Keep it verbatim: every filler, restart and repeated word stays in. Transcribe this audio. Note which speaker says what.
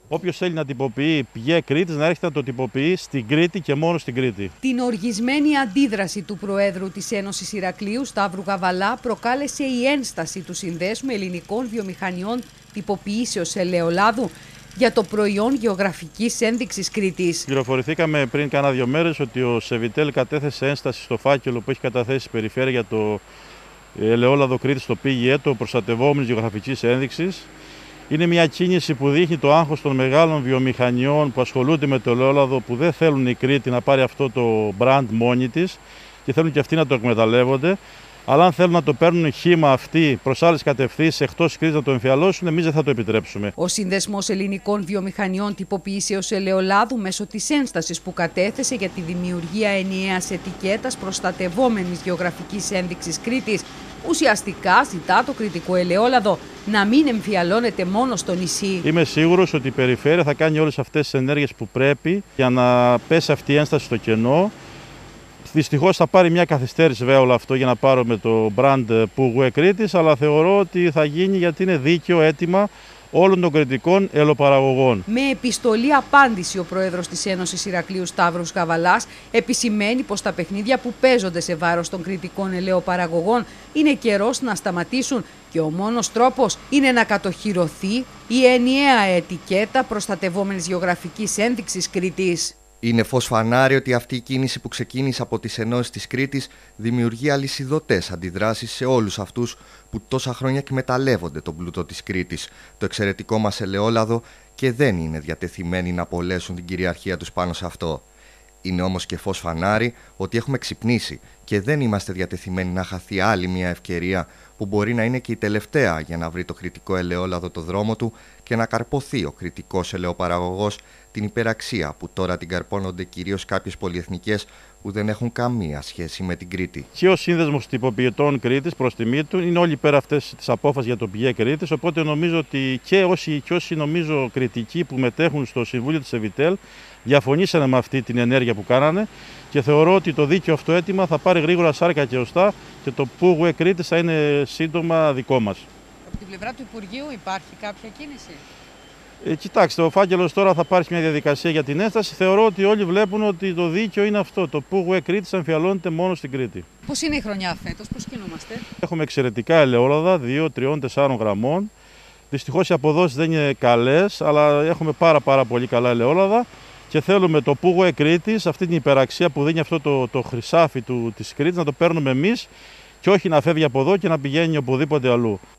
Speaker 1: Όποιος θέλει να τυποποιεί πηγέ Κρήτης να έρχεται να το τυποποιεί στην Κρήτη και μόνο στην Κρήτη.
Speaker 2: Την οργισμένη αντίδραση του Προέδρου της Ένωσης Ηρακλείου, Σταύρου Γαβαλά, προκάλεσε η ένσταση του Συνδέσμου Ελληνικών Βιομηχανιών Τυποποιήσεως Ελαιολάδου για το προϊόν γεωγραφικής ένδειξης Κρήτης.
Speaker 1: Πληροφορηθήκαμε πριν κάνα δύο μέρες ότι ο Σεβιτέλ κατέθεσε ένσταση στο φάκελο που έχει καταθέσει η Περιφέρεια για το ελαιόλαδο Κρήτης στο ΠΓΕ, το προστατευόμενης γεωγραφικής ένδειξης. Είναι μια κίνηση που δείχνει το άγχος των μεγάλων βιομηχανιών που ασχολούνται με το ελαιόλαδο, που δεν θέλουν η Κρήτη να πάρει αυτό το brand μόνη της και θέλουν και αυτοί να το εκμεταλλεύονται. Αλλά αν θέλουν να το παίρνουν χύμα αυτοί προς άλλες κατευθύνσεις εκτός Κρήτης να το εμφιαλώσουν, εμείς δεν θα το επιτρέψουμε.
Speaker 2: Ο Συνδεσμός Ελληνικών Βιομηχανιών Τυποποιήσεως Ελαιολάδου, μέσω της ένστασης που κατέθεσε για τη δημιουργία ενιαίας ετικέτας προστατευόμενης γεωγραφικής ένδειξης Κρήτης, ουσιαστικά ζητά το κρητικό ελαιόλαδο να μην εμφιαλώνεται μόνο στο νησί.
Speaker 1: Είμαι σίγουρος ότι η Περιφέρεια θα κάνει όλες αυτές τις ενέργειες που πρέπει για να πέσει αυτή η ένσταση στο κενό. Δυστυχώς θα πάρει μια καθυστέρηση βέβαια όλο αυτό για να πάρουμε το brand Πουγουέ Κρήτης, αλλά θεωρώ ότι θα γίνει γιατί είναι δίκαιο αίτημα όλων των κρητικών ελαιοπαραγωγών.
Speaker 2: Με επιστολή απάντηση, ο Πρόεδρος της Ένωσης Ηρακλείου, Σταύρος Γαβαλάς, επισημαίνει πως τα παιχνίδια που παίζονται σε βάρος των κρητικών ελαιοπαραγωγών είναι καιρός να σταματήσουν και ο μόνος τρόπος είναι να κατοχυρωθεί η ενιαία ετικέτα προστατευόμενης γεωγραφικής ένδειξης Κρήτης.
Speaker 3: Είναι φως φανάρι ότι αυτή η κίνηση που ξεκίνησε από τις ενώσεις της Κρήτης δημιουργεί αλυσιδωτές αντιδράσεις σε όλους αυτούς που τόσα χρόνια εκμεταλλεύονται τον πλούτο της Κρήτης, το εξαιρετικό μας ελαιόλαδο, και δεν είναι διατεθειμένοι να απολέσουν την κυριαρχία τους πάνω σε αυτό. Είναι όμως και φως φανάρι ότι έχουμε ξυπνήσει και δεν είμαστε διατεθειμένοι να χαθεί άλλη μια ευκαιρία που μπορεί να είναι και η τελευταία για να βρει το κρητικό ελαιόλαδο το δρόμο του και να καρποθεί ο κρητικός ελαιοπαραγωγός την υπεραξία που τώρα την καρπώνονται κυρίως κάποιες πολυεθνικές που δεν έχουν καμία σχέση με την Κρήτη.
Speaker 1: Και ο Σύνδεσμος Τυποποιητών Κρήτης, προς τιμή του, είναι όλοι πέρα αυτές τις απόφασεις για το πηγέ Κρήτης. Οπότε νομίζω ότι και όσοι, και όσοι νομίζω κριτικοί που μετέχουν στο Συμβούλιο της Σεβιτέλ διαφωνήσανε με αυτή την ενέργεια που κάνανε και θεωρώ ότι το δίκαιο αυτό αίτημα θα πάρει γρήγορα σάρκα και οστά και το Πουγουέ Κρήτης θα είναι σύντομα δικό μας.
Speaker 2: Από την πλευρά του Υπουργείου υπάρχει κάποια κίνηση?
Speaker 1: Ε, κοιτάξτε, ο φάκελος τώρα θα πάρει μια διαδικασία για την ένσταση. Θεωρώ ότι όλοι βλέπουν ότι το δίκαιο είναι αυτό. Το Πουγουέ Κρήτης εμφιαλώνεται μόνο στην Κρήτη.
Speaker 2: Πώς είναι η χρονιά φέτος, πώς κινούμαστε?
Speaker 1: Έχουμε εξαιρετικά ελαιόλαδα δύο, τρία, τέσσερα γραμμών. Δυστυχώς οι αποδόσεις δεν είναι καλές, αλλά έχουμε πάρα, πάρα πολύ καλά ελαιόλαδα και θέλουμε το Πουγουέ Κρήτης, αυτή την υπεραξία που δίνει αυτό το, το χρυσάφι του, της Κρήτης, να το παίρνουμε εμείς και όχι να φεύγει από εδώ και να πηγαίνει οπουδήποτε αλλού.